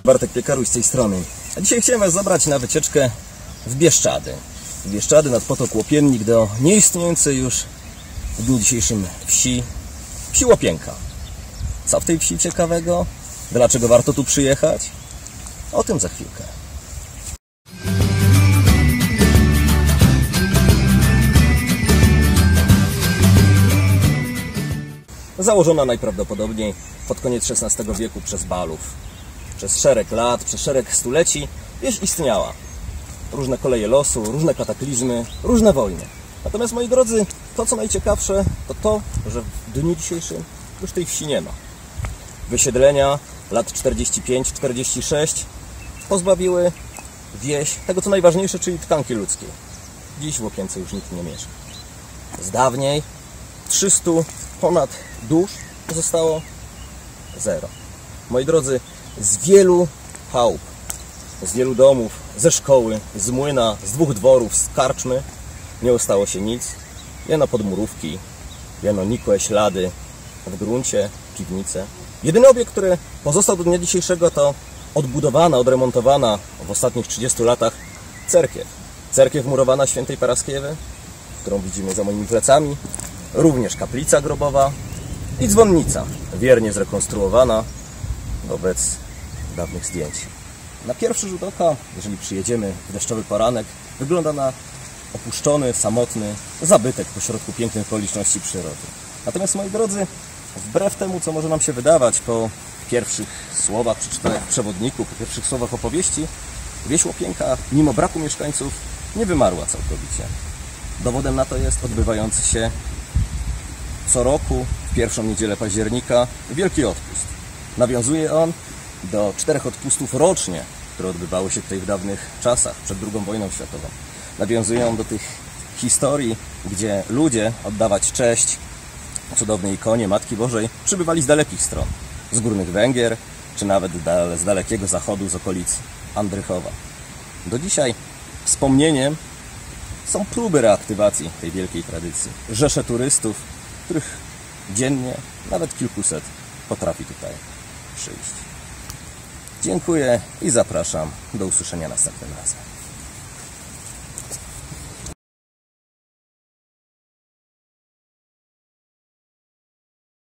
Bartek Piekaruś z tej strony. A dzisiaj chciałem Was zabrać na wycieczkę w Bieszczady. W Bieszczady nad potok Łopiennik do nieistniejącej już w dniu dzisiejszym wsi Łopienka. Co w tej wsi ciekawego? Dlaczego warto tu przyjechać? O tym za chwilkę. Założona najprawdopodobniej pod koniec XVI wieku przez Balów. Przez szereg lat, przez szereg stuleci wieś istniała. Różne koleje losu, różne kataklizmy, różne wojny. Natomiast, moi drodzy, to co najciekawsze, to, że w dniu dzisiejszym już tej wsi nie ma. Wysiedlenia lat 45-46 pozbawiły wieś tego co najważniejsze, czyli tkanki ludzkiej. Dziś w Łopience już nikt nie mieszka. Z dawniej 300 ponad dusz zostało zero. Moi drodzy, z wielu chałup, z wielu domów, ze szkoły, z młyna, z 2 dworów, z karczmy nie ustało się nic. Jeno podmurówki, jeno nikłe ślady w gruncie, piwnice. Jedyny obiekt, który pozostał do dnia dzisiejszego, to odbudowana, odremontowana w ostatnich 30 latach cerkiew. Cerkiew murowana Świętej Paraskiewy, którą widzimy za moimi plecami. Również kaplica grobowa i dzwonnica, wiernie zrekonstruowana wobec dawnych zdjęć. Na pierwszy rzut oka, jeżeli przyjedziemy w deszczowy poranek, wygląda na opuszczony, samotny zabytek pośrodku pięknych okoliczności przyrody. Natomiast, moi drodzy, wbrew temu, co może nam się wydawać po pierwszych słowach przeczytanych w przewodniku, po pierwszych słowach opowieści, wieś Łopienka, mimo braku mieszkańców, nie wymarła całkowicie. Dowodem na to jest odbywający się co roku, w pierwszą niedzielę października, Wielki Odpust. Nawiązuje on do 4 odpustów rocznie, które odbywały się tutaj w dawnych czasach, przed II wojną światową. Nawiązuje on do tych historii, gdzie ludzie oddawać cześć cudownej ikonie Matki Bożej przybywali z dalekich stron, z górnych Węgier, czy nawet z dalekiego zachodu, z okolic Andrychowa. Do dzisiaj wspomnieniem są próby reaktywacji tej wielkiej tradycji. Rzesze turystów, których dziennie nawet kilkuset potrafi tutaj przyjść. Dziękuję i zapraszam do usłyszenia następnym razem.